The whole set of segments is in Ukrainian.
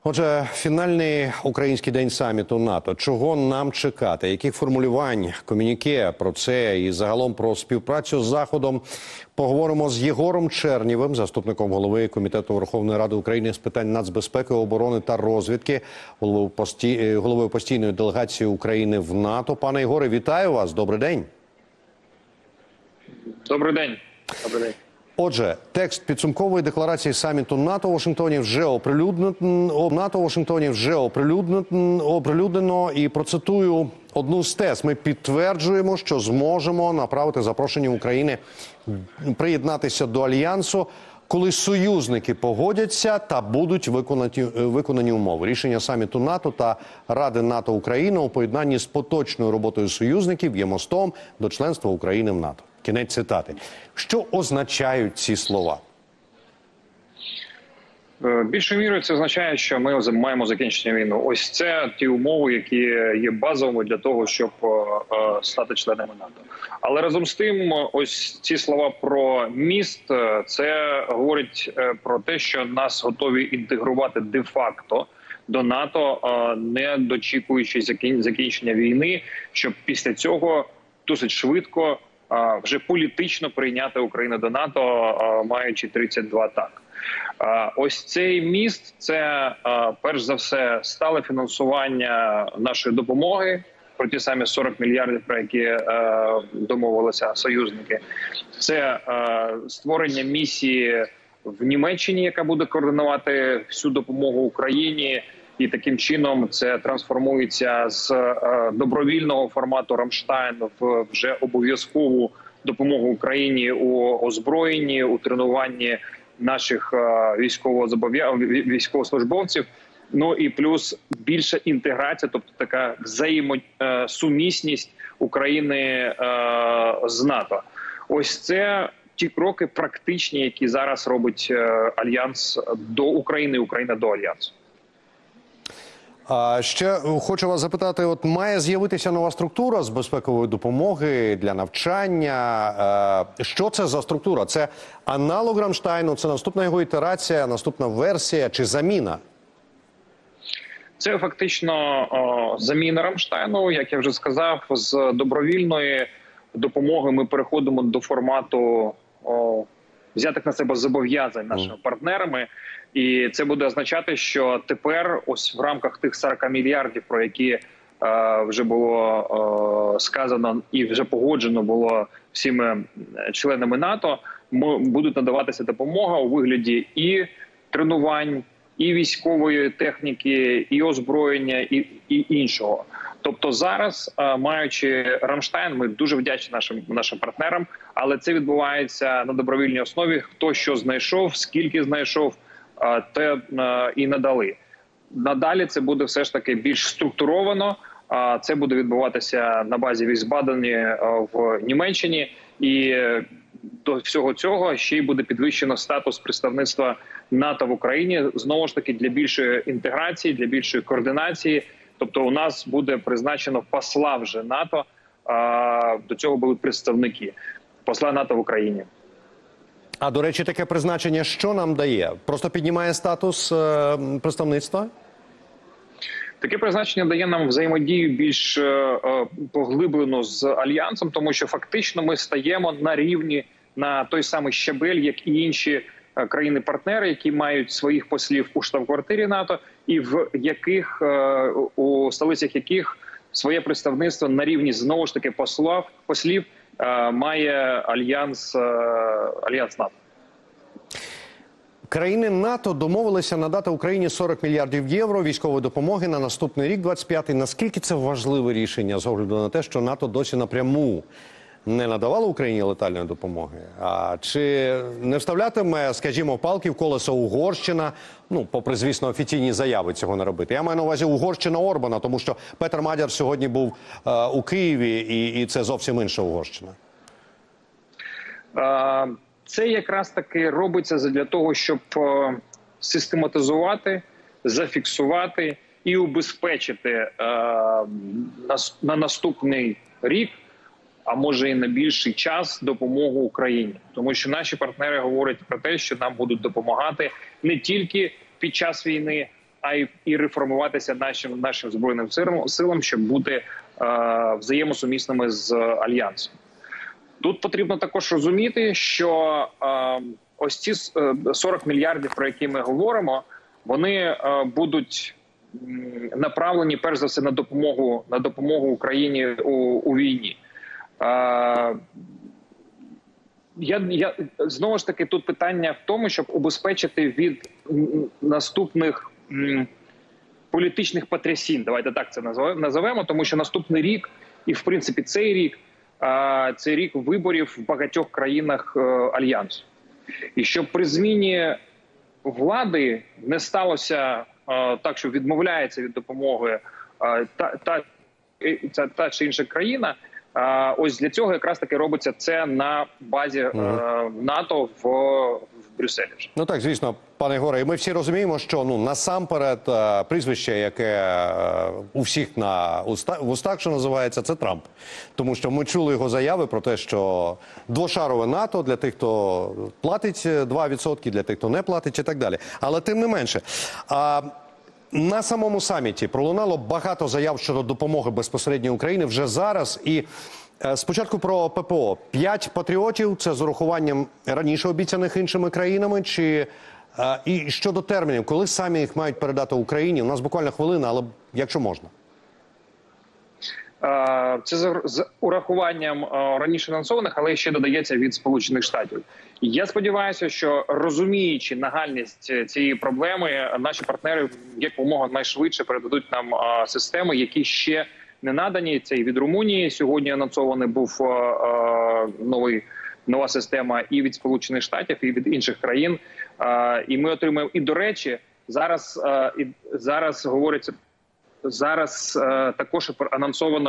Отже, фінальний український день саміту НАТО. Чого нам чекати? Яких формулювань, комюніке про це і загалом про співпрацю з Заходом поговоримо з Єгором Чернєвим, заступником голови Комітету Верховної Ради України з питань нацбезпеки, оборони та розвідки, головою постійної делегації України в НАТО. Пане Єгоре, вітаю вас. Добрий день. Добрий день. Добрий день. Отже, текст підсумкової декларації саміту НАТО у Вашингтоні вже оприлюднено. І процитую одну з тез. Ми підтверджуємо, що зможемо направити запрошення України приєднатися до Альянсу, коли союзники погодяться та будуть виконані умови. Рішення саміту НАТО та Ради НАТО Україна у поєднанні з поточною роботою союзників є мостом до членства України в НАТО. Кінець цитати. Що означають ці слова? Більшою мірою це означає, що ми маємо закінчення війни. Ось це ті умови, які є базовими для того, щоб стати членами НАТО. Але разом з тим, ось ці слова про міст, це говорить про те, що нас готові інтегрувати де-факто до НАТО, не дочікуючи закінчення війни, щоб після цього досить швидко вже політично прийняти Україну до НАТО, маючи 32 так. Ось цей міст – це, перш за все, стале фінансування нашої допомоги, про ті самі 40 мільярдів, про які домовилися союзники. Це створення місії в Німеччині, яка буде координувати всю допомогу Україні, і таким чином це трансформується з добровільного формату «Рамштайн» в вже обов'язкову допомогу Україні у озброєнні, у тренуванні наших військовослужбовців. Ну і плюс більша інтеграція, тобто така взаємосумісність України з НАТО. Ось це ті кроки практичні, які зараз робить Альянс до України, Україна до Альянсу. Ще хочу вас запитати, от має з'явитися нова структура з безпекової допомоги для навчання. Що це за структура? Це аналог Рамштайну, це наступна його ітерація, наступна версія чи заміна? Це фактично заміна Рамштайну, як я вже сказав, з добровільної допомоги ми переходимо до формату взятих на себе зобов'язань нашими партнерами. І це буде означати, що тепер ось в рамках тих 40 мільярдів, про які вже було сказано і вже погоджено було всіми членами НАТО, будуть надаватися допомога у вигляді і тренувань, і військової техніки, і озброєння, і іншого. Тобто зараз, маючи Рамштайн, ми дуже вдячні нашим партнерам, але це відбувається на добровільній основі. Хто що знайшов, скільки знайшов, те і надали. Надалі це буде все ж таки більш структуровано. Це буде відбуватися на базі Вісбадені в Німеччині. І до всього цього ще й буде підвищено статус представництва НАТО в Україні. Знову ж таки, для більшої інтеграції, для більшої координації. Тобто у нас буде призначено посла вже НАТО, до цього будуть представники посла НАТО в Україні. А, до речі, таке призначення що нам дає? Просто піднімає статус представництва? Таке призначення дає нам взаємодію більш поглиблену з Альянсом, тому що фактично ми стаємо на рівні, на той самий щабель, як і інші країни-партнери, які мають своїх послів у штаб-квартирі НАТО, і в яких у столицях яких своє представництво на рівні знову ж таки послів має Альянс НАТО. Країни НАТО домовилися надати Україні 40 мільярдів євро військової допомоги на наступний рік, 25-й. Наскільки це важливе рішення з огляду на те, що НАТО досі напряму не надавало Україні летальної допомоги? А чи не вставлятиме, скажімо, палки в колесо Угорщина, ну, попри, звісно, офіційні заяви цього не робити? Я маю на увазі Угорщина Орбана, тому що Петер Мадяр сьогодні був у Києві, і це зовсім інша Угорщина. Це якраз таки робиться для того, щоб систематизувати, зафіксувати і убезпечити на наступний рік, а може і на більший час, допомогу Україні. Тому що наші партнери говорять про те, що нам будуть допомагати не тільки під час війни, а і реформуватися нашим збройним силам, щоб бути взаємосумісними з альянсом. Тут потрібно також розуміти, що ось ці 40 мільярдів, про які ми говоримо, вони будуть направлені перш за все на допомогу Україні у війні. Знову ж таки, тут питання в тому, щоб убезпечити від наступних політичних потрясінь. Давайте так це називемо, тому що наступний рік, і в принципі цей рік, це рік виборів в багатьох країнах Альянсу. І щоб при зміні влади не сталося так, що відмовляється від допомоги та чи інша країна, ось для цього якраз таки робиться це на базі НАТО в Брюсселі. Ну так, звісно, пане Єгоре, і ми всі розуміємо, що насамперед прізвище, яке у всіх в устах, що називається, це Трамп. Тому що ми чули його заяви про те, що двошарове НАТО для тих, хто платить 2%, для тих, хто не платить і так далі. Але тим не менше, на самому саміті пролунало багато заяв щодо допомоги безпосередньо Україні вже зараз. І спочатку про ППО. 5 патріотів – це з урахуванням раніше обіцяних іншими країнами? І щодо термінів, коли самі їх мають передати Україні? У нас буквально хвилина, але якщо можна. Це з урахуванням раніше анонсованих, але ще додається від Сполучених Штатів. Я сподіваюся, що розуміючи нагальність цієї проблеми, наші партнери якомога найшвидше передадуть нам системи, які ще не надані. Це і від Румунії сьогодні анонсований був нова система, і від Сполучених Штатів, і від інших країн. І ми отримаємо. І до речі, зараз говориться. Зараз також анонсовано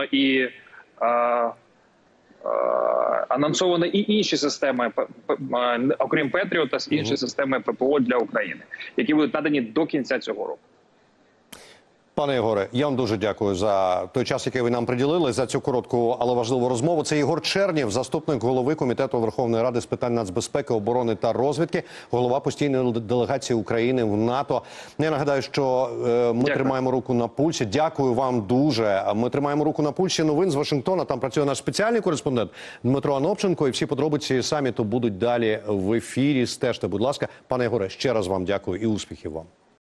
і інші системи, окрім Петріота, інші системи ППО для України, які будуть надані до кінця цього року. Пане Єгоре, я вам дуже дякую за той час, який ви нам приділили, за цю коротку, але важливу розмову. Це Єгор Чернєв, заступник голови Комітету Верховної Ради з питань нацбезпеки, оборони та розвідки, голова постійної делегації України в НАТО. Я нагадаю, що ми тримаємо руку на пульсі. Дякую вам дуже. Ми тримаємо руку на пульсі новин з Вашингтона. Там працює наш спеціальний кореспондент Дмитро Анопченко. І всі подробиці саміту будуть далі в ефірі. Стежте, будь ласка. Пане Єгоре, ще раз вам дякую і успіхів вам.